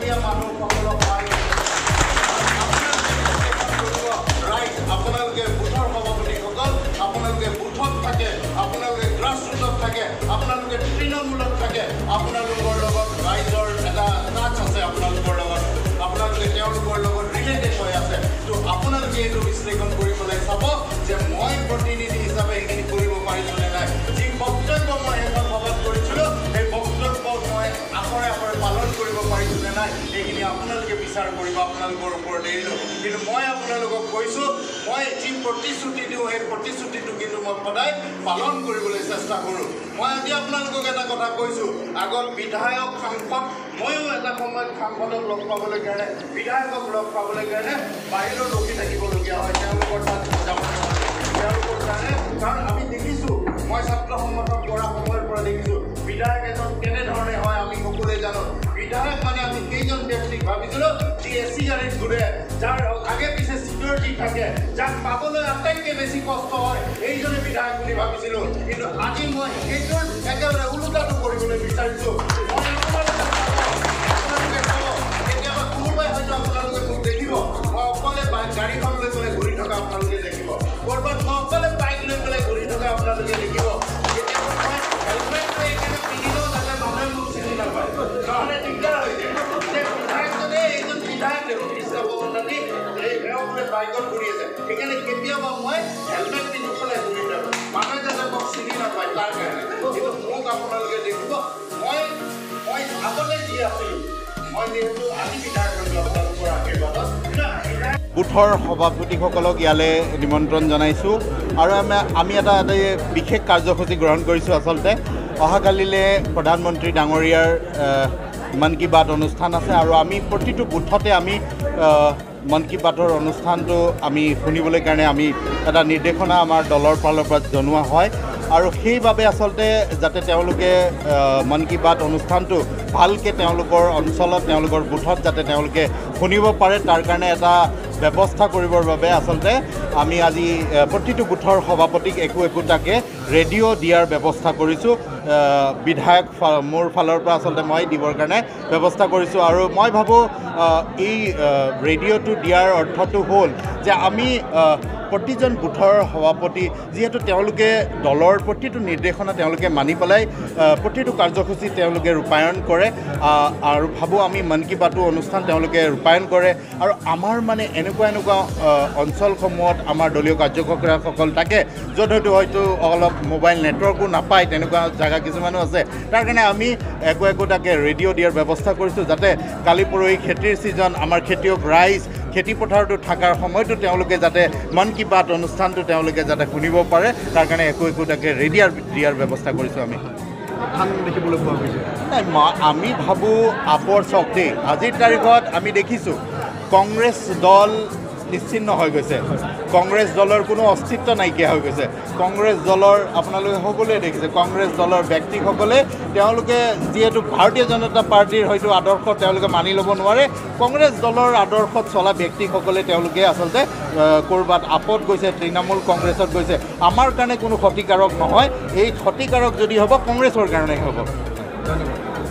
অসমীয়া মানুহসকলক ৰাইট আপোনালোকে বুথৰ সভাপতিসকল আপোনালোকে বুথত থাকে আপোনালোকে গ্ৰাছ ৰুটত থাকে আপোনালোকে তৃণমূলত থাকে আপোনালোকৰ লগত ৰাইজৰ এটা টাচ আছে আপোনালোকৰ লগত আপোনালোকে তেওঁলোকৰ লগত ৰিলেটেড হৈ আছে তো আপোনালোকে এইটো বিশ্লেষণ কৰি পেলাই চাব যে মই প্ৰতিনিধি হিচাপে এইখিনি কৰিব পাৰিছোঁ নে নাই যি বক্তব্য মই এখন সভাত কৰিছিলোঁ সেই বক্তব্য মই আখৰে আখৰে পালন কৰিব পাৰিছোঁ নে নাই এইখিনি আপোনালোকে বিচাৰ কৰিব আপোনালোকৰ ওপৰত এৰিলোঁ কিন্তু মই আপোনালোকক কৈছোঁ মই যি প্ৰতিশ্ৰুতি দিওঁ সেই প্ৰতিশ্ৰুতিটো কিন্তু মই সদায় পালন কৰিবলৈ চেষ্টা কৰোঁ মই আজি আপোনালোকক এটা কথা কৈছোঁ আগত বিধায়ক সাংসদ ময়ো এটা সময়ত সাংসদক লগ পাবলৈ কাৰণে বিধায়কক লগ পাবলৈ কাৰণে বাহিৰত ৰখি থাকিবলগীয়া হয় তেওঁলোকৰ তাত যাব তেওঁলোকৰ কাৰণে কাৰণ আমি দেখিছোঁ মই ছাত্ৰ সংগঠন কৰা সময়ৰ পৰা দেখিছোঁ বিধায়ক এজন কেনেধৰণে হয় আমি সকলোৱে জানো বিধায়ক মানে আমি কেইজন ব্যক্তিক ভাবিছিলোঁ যি এচি গাড়ীত ঘূৰে যাৰ আগে পিছে চিকিউৰিটি থাকে যাক পাবলৈ আটাইতকৈ বেছি কষ্ট হয় এইজনে বিধায়ক বুলি ভাবিছিলোঁ কিন্তু আজি মই সেইটোৰ একেবাৰে ওলোটাটো কৰিবলৈ বিচাৰিছোঁ কেতিয়াবা কোনোবাই হয়তো আপোনালোকে মোক দেখিব মই অকলে গাড়ীখন লৈ পেলাই ঘূৰি থকা আপোনালোকে দেখিব ক'ৰবাত মই অকলে বাইক লৈ পেলাই ঘূৰি থকা আপোনালোকে দেখিব কেতিয়াবা মই হেলমেটটো এইকাৰণে পিন্ধি লওঁ যাতে মানুহে মোক চিনি নাপায় নহ'লে দিগদাৰ হৈ যায় বিধায়কজনে এইজন বিধায়ক কৃষ্ণপৱনদী এই বোলে বাইকত ঘূৰি আছে সেইকাৰণে কেতিয়াবা মই হেলমেট পিন্ধি পেলাই ঘূৰি থাকোঁ মানুহে যাতে মোক চিনি নাপায় তাৰ কাৰণে কিন্তু মোক আপোনালোকে দেখিব মই আগতে যি আছিলোঁ মই যিহেতু আজি বিধায়ক কৰিলোঁ আপোনালোকৰ আশীৰ্বাদত বুথৰ সভাপতিসকলক ইয়ালৈ নিমন্ত্ৰণ জনাইছোঁ আৰু আমি এটা বিশেষ কাৰ্যসূচী গ্ৰহণ কৰিছোঁ আচলতে অহাকালিলৈ প্ৰধানমন্ত্ৰী ডাঙৰীয়াৰ মন কী বাত অনুষ্ঠান আছে আৰু আমি প্ৰতিটো বুথতে আমি মন কী বাতৰ অনুষ্ঠানটো আমি শুনিবলৈ কাৰণে আমি এটা নিৰ্দেশনা আমাৰ দলৰ ফালৰ পৰা জনোৱা হয় আৰু সেইবাবে আচলতে যাতে তেওঁলোকে মন কী বাত অনুষ্ঠানটো ভালকৈ তেওঁলোকৰ অঞ্চলত তেওঁলোকৰ বুথত যাতে তেওঁলোকে শুনিব পাৰে তাৰ কাৰণে এটা ব্যৱস্থা কৰিবৰ বাবে আচলতে আমি আজি প্ৰতিটো বুথৰ সভাপতিক একোটাকৈ ৰেডিঅ' দিয়াৰ ব্যৱস্থা কৰিছোঁ বিধায়ক মোৰ ফালৰ পৰা আচলতে মই দিবৰ কাৰণে ব্যৱস্থা কৰিছোঁ আৰু মই ভাবোঁ এই ৰেডিঅ'টো দিয়াৰ অৰ্থটো হ'ল যে আমি প্ৰতিজন বুথৰ সভাপতি যিহেতু তেওঁলোকে দলৰ প্ৰতিটো নিৰ্দেশনা তেওঁলোকে মানি পেলাই প্ৰতিটো কাৰ্যসূচী তেওঁলোকে ৰূপায়ণ কৰে আৰু ভাবোঁ আমি মন কী বাতো অনুষ্ঠান তেওঁলোকে ৰূপায়ণ কৰে আৰু আমাৰ মানে এনেকুৱা অঞ্চলসমূহত আমাৰ দলীয় কাৰ্যকৰ্তাসকল থাকে য'ত হয়তো অলপ মোবাইল নেটৱৰ্কো নাপায় তেনেকুৱা জেগা কিছুমানো আছে তাৰ কাৰণে আমি একোটাকৈ ৰেডিঅ' দিয়াৰ ব্যৱস্থা কৰিছোঁ যাতে কালি পৰহি খেতিৰ ছিজন আমাৰ খেতিয়ক ৰাইজ খেতি পথাৰটো থকাৰ সময়তো তেওঁলোকে যাতে মন কী বাত অনুষ্ঠানটো তেওঁলোকে যাতে শুনিব পাৰে তাৰ কাৰণে একোটাকৈ ৰেডিঅ' দিয়াৰ ব্যৱস্থা কৰিছোঁ আমি ধান দেখিবলৈ পোৱা গৈছে নাই আমি ভাবোঁ আপৰ শক্তি আজিৰ তাৰিখত আমি দেখিছোঁ কংগ্ৰেছ দল নিশ্চিহ্ন হৈ গৈছে কংগ্ৰেছ দলৰ কোনো অস্তিত্ব নাইকিয়া হৈ গৈছে কংগ্ৰেছ দলৰ আপোনালোকে সকলোৱে দেখিছে কংগ্ৰেছ দলৰ ব্যক্তিসকলে তেওঁলোকে যিহেতু ভাৰতীয় জনতা পাৰ্টীৰ হয়তো আদৰ্শ তেওঁলোকে মানি ল'ব নোৱাৰে কংগ্ৰেছ দলৰ আদৰ্শত চলা ব্যক্তিসকলে তেওঁলোকে আচলতে ক'ৰবাত আপত গৈছে তৃণমূল কংগ্ৰেছত গৈছে আমাৰ কাৰণে কোনো ক্ষতিকাৰক নহয় এই ক্ষতিকাৰক যদি হ'ব কংগ্ৰেছৰ কাৰণেই হ'ব ধন্যবাদ